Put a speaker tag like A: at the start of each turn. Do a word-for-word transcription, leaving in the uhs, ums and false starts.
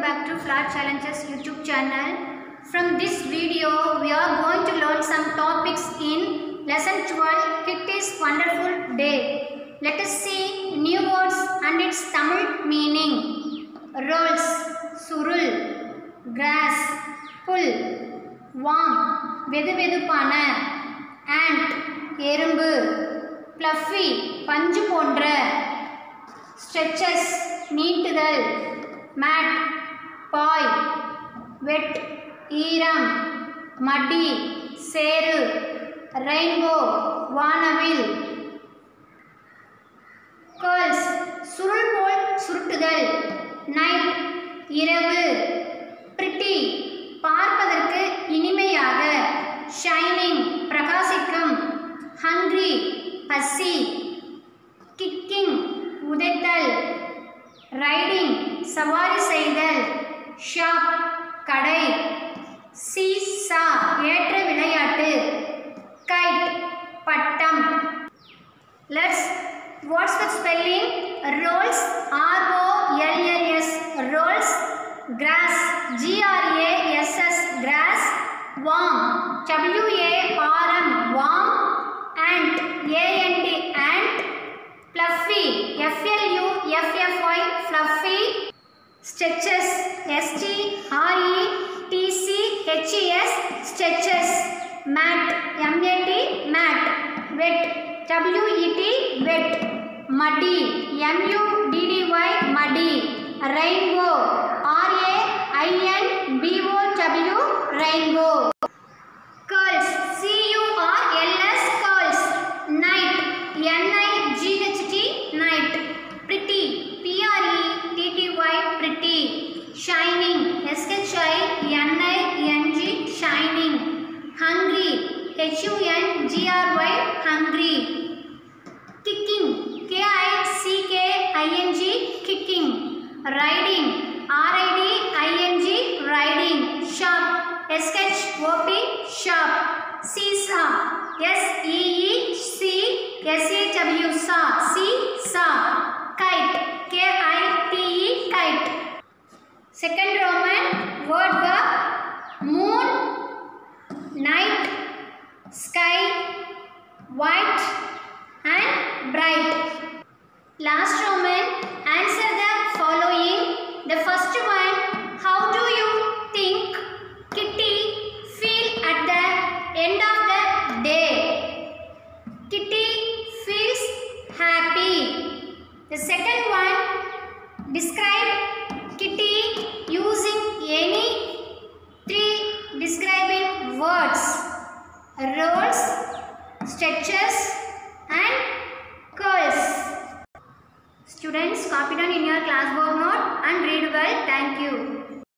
A: back to Flat Challenges YouTube channel. From this video, we are going to learn some topics in lesson twelve, Kitty's Wonderful Day. Let us see new words and its Tamil meaning. Rolls, surul, grass, pull, warm, vedu vedupana, ant, erumbu, fluffy, பஞ்சு போன்ற, stretches, நீட்டுதல், mat, பாய், wet, ஈரம், muddy, சேறு, rainbow, வானவில், curls, சுருள் போல் சுருட்டுதல், night, இரவு, pretty, பார்ப்பதற்கு இனிமையாக, shining, பிரகாசிக்கும், hungry, பசி, kicking, உதைத்தல், ரைடிங், சவாரி செய்தல், ஷாப், கடை, சீசா, ஏற்ற விளையாட்டு, கைட், பட்டம். Let's what's the spelling? Rolls, R O L L S, rolls, grass, G R A S S, grass, warm, W A R M, warm, ant, A N T, ant, fluffy, F L U F F Y, fluffy, stretches, S T R E T C H E S, stretches, mat, M A T, mat, wet, W E T, wet, muddy, M U D D Y, muddy, rainbow, R A I N B O W, rainbow, curls, C U R L S, curls, night, N I G H T, night, pretty, P R E T T Y, pretty, shining, S H I N I N G, shining, hungry, H U N G R Y, hungry, kicking, K I C K I N G, kicking, riding, R I D I N G, riding, shop, S H O P, shop, seesaw, S E E C S A W, saw, seesaw, kite, K I T E, kite. Second Roman word verb, moon, night, sky, white and bright. Last Roman, answer the following. The first one, how do you think Kitty feel at the end of the day? Kitty feels happy. The second one, describe Kitty using any three describing words: rolls, stretches and curls. Students, copy down in your class board note and read well. Thank you.